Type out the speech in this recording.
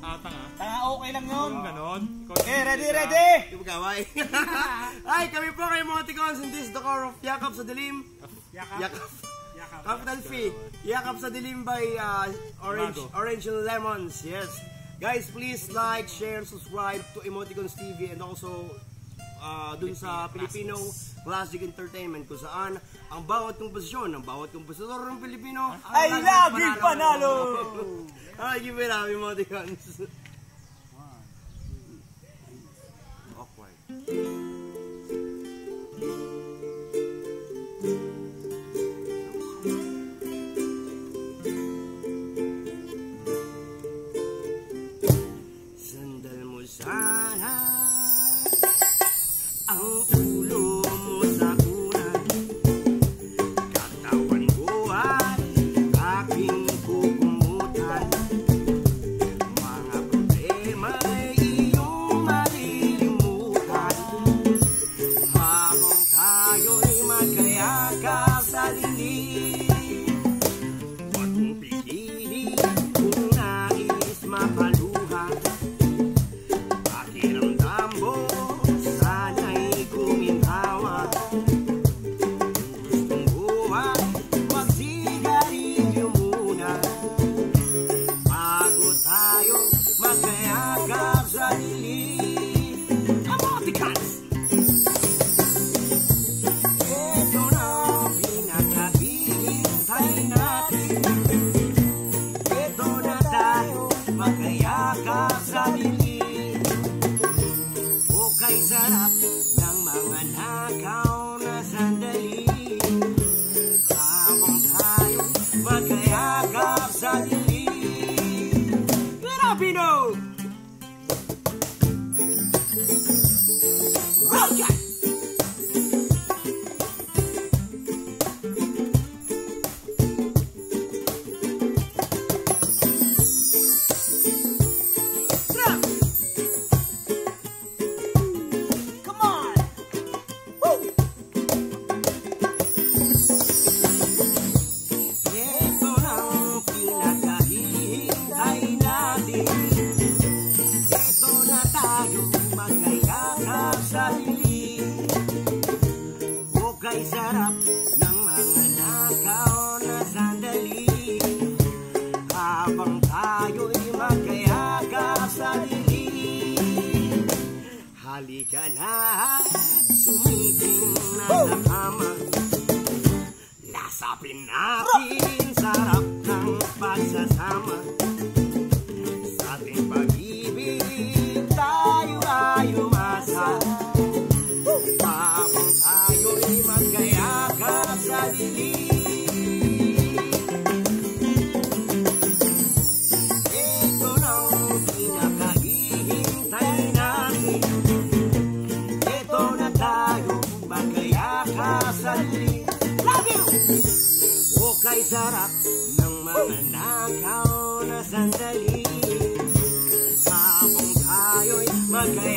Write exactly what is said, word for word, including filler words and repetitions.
Ah, tanga. Tanga, okay lang yun. Ganon. Okay, ready, ready! Di ba kaway? Ay, kami po kay Emoticons in this the core of Yakap sa Dilim. Yakap. Yakap. Capital F. Yakap sa Dilim by uh, Orange Orange and Lemons. Yes. Guys, please like, share, subscribe to Emoticons T V and also uh, dun sa Filipino Classic Entertainment kung saan ang bawat komposisyon, ang bawat kompositor ng Pilipino ay laging panalo! Ay, give it up, Emoticons. Awkward. Sandal mo sana ang ulo mo sa unan, katawan ko ay aking kukumutan, mga problema ay iyong malilimutan, habang tayo'y magkayakap sa dilim. Huwag mong pigilin kung nais mapaluha, pakiramdam mo sana'y kuminhawa. Gustong buhay, magsigarilyo muna bago tayo magkayakap sa dilim. Emoticons! Ito na ang pinakahihintay natin. Ito na tayo magkayakap sa dilim. Okay, sarap ng mga nakaw na sandali, habang tayo magkayakap sa dilim. Filipino! Okay! Stop! Come on! Woo! Ito na ang pinakahihintay natin. Ito na tayo magkayakap sa dilim. Okay, sarap ng mga nakaw na sandali, habang tayo'y magkayakap sa dilim. Halika na, sumiting na sa kama, lasapin natin sarap ng pagsasama. Sa ating pag-ibig tayo ay umasa, habang tayo'y magkayakap sa dilim. Ito na ang pinakahihintay natin. Ito na tayo magkayakap sa dilim. Love you! Okay, sarap ng mga nakaw na sandali, habang tayo'y magkayakap